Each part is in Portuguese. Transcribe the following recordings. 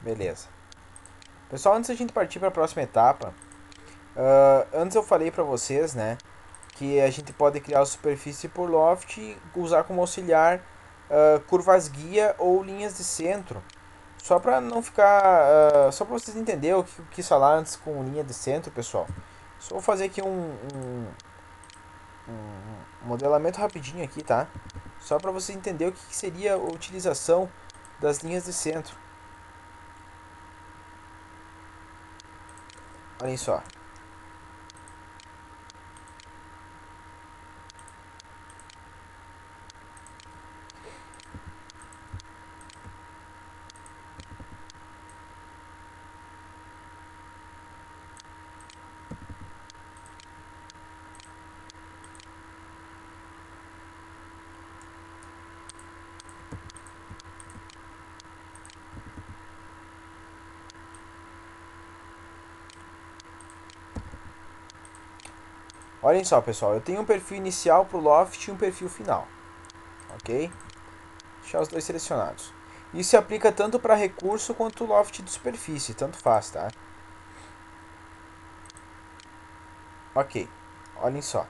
Beleza. Pessoal, antes da gente partir para a próxima etapa, antes eu falei para vocês, né, que a gente pode criar a superfície por loft e usar como auxiliar curvas guia ou linhas de centro. Só para não ficar, só para vocês entenderem o que eu quis falar antes com linha de centro, pessoal. Só vou fazer aqui um modelamento rapidinho aqui, tá? Só para você entender o que seria a utilização das linhas de centro. Olhem só. Olhem só, pessoal, eu tenho um perfil inicial para o loft e um perfil final, ok? Deixar os dois selecionados. Isso se aplica tanto para recurso quanto loft de superfície, tanto faz, tá? Ok, olhem só.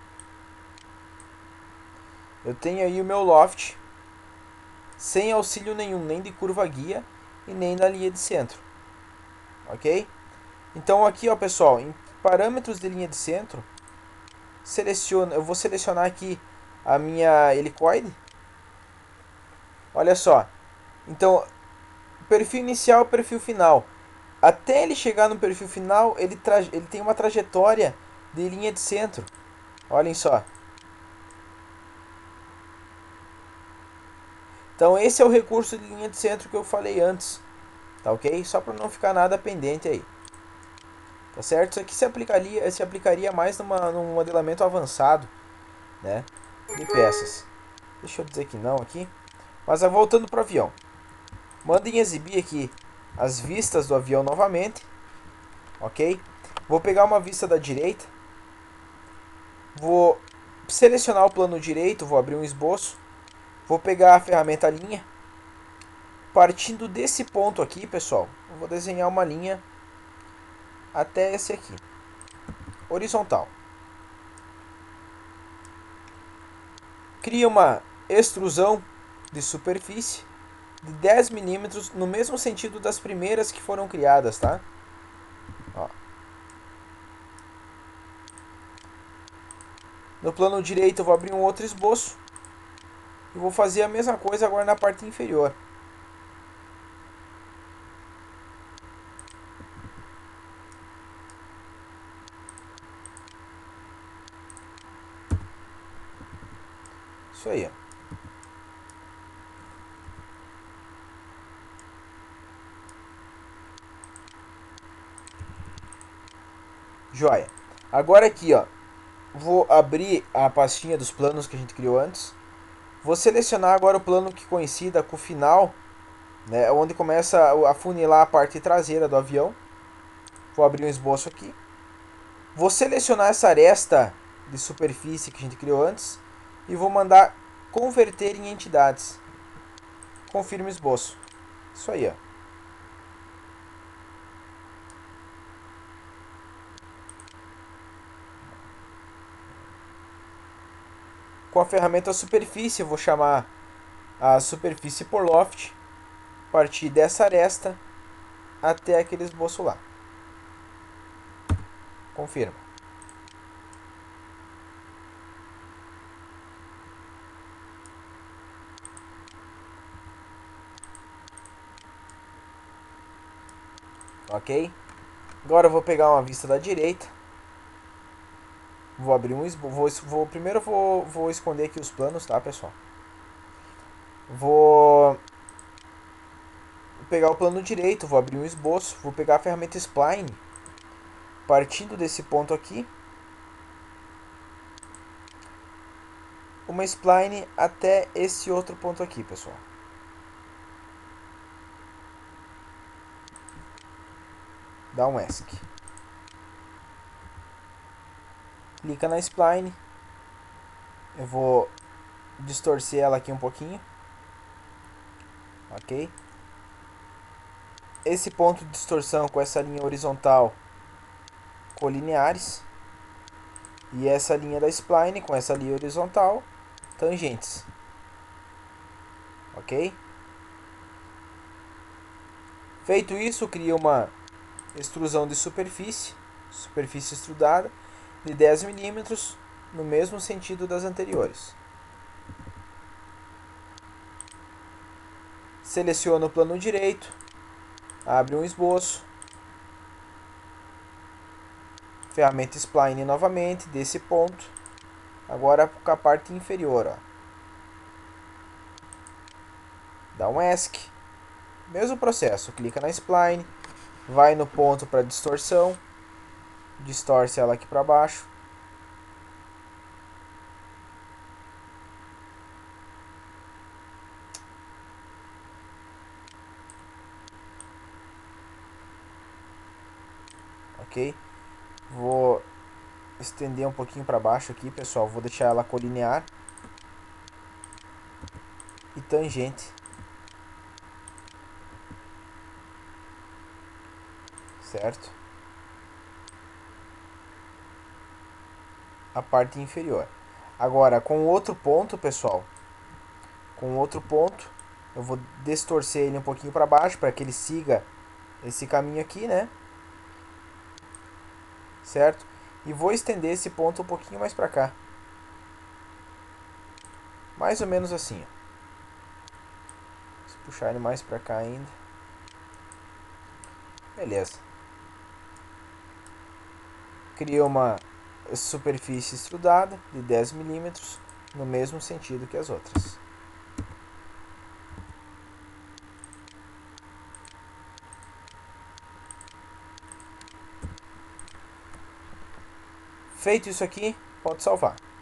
Eu tenho aí o meu loft sem auxílio nenhum, nem de curva guia e nem da linha de centro, ok? Então aqui, ó, pessoal, em parâmetros de linha de centro, eu vou selecionar aqui a minha helicoide. Olha só. Então, perfil inicial, perfil final. Até ele chegar no perfil final, ele tem uma trajetória de linha de centro. Olhem só. Então esse é o recurso de linha de centro que eu falei antes. Tá ok? Só para não ficar nada pendente aí. Tá certo? Isso aqui se aplicaria mais num modelamento avançado, né? De peças. Deixa eu dizer que não aqui. Mas voltando para o avião. Mandem exibir aqui as vistas do avião novamente. Ok? Vou pegar uma vista da direita. Vou selecionar o plano direito. Vou abrir um esboço. Vou pegar a ferramenta linha. Partindo desse ponto aqui, pessoal, eu vou desenhar uma linha até esse aqui. Horizontal. Cria uma extrusão de superfície de 10 milímetros no mesmo sentido das primeiras que foram criadas, tá? Ó. No plano direito eu vou abrir um outro esboço e vou fazer a mesma coisa agora na parte inferior. Isso aí, ó. Joia. Agora aqui, ó, vou abrir a pastinha dos planos que a gente criou antes. Vou selecionar agora o plano que coincida com o final, né, onde começa a funilar a parte traseira do avião. Vou abrir um esboço aqui. Vou selecionar essa aresta de superfície que a gente criou antes e vou mandar converter em entidades. Confirma o esboço. Isso aí, ó. Com a ferramenta superfície, eu vou chamar a superfície por loft, partir dessa aresta até aquele esboço lá. Confirma. Ok? Agora eu vou pegar uma vista da direita. Vou abrir um esboço. Primeiro eu vou esconder aqui os planos, tá, pessoal? Vou pegar o plano direito, vou abrir um esboço, vou pegar a ferramenta Spline, partindo desse ponto aqui, uma spline até esse outro ponto aqui, pessoal. Dá um ESC. Clica na spline. Eu vou distorcer ela aqui um pouquinho. Ok? esse ponto de distorção com essa linha horizontal colineares. E essa linha da spline com essa linha horizontal tangentes. Ok? Feito isso, cria uma extrusão de superfície extrudada de 10 milímetros no mesmo sentido das anteriores. Seleciona o plano direito, abre um esboço, ferramenta Spline novamente, desse ponto, agora com a parte inferior. Ó. Dá um ESC, mesmo processo, clica na Spline, vai no ponto para distorção, distorce ela aqui para baixo. Ok? Vou estender um pouquinho para baixo aqui, pessoal. Vou deixar ela colinear e tangente. Certo? A parte inferior. Agora, com outro ponto, pessoal, com outro ponto, eu vou distorcer ele um pouquinho para baixo para que ele siga esse caminho aqui, né? Certo? E vou estender esse ponto um pouquinho mais para cá. Mais ou menos assim, ó. Vou puxar ele mais para cá ainda. Beleza. Cria uma superfície extrudada de 10 milímetros no mesmo sentido que as outras. Feito isso aqui, pode salvar.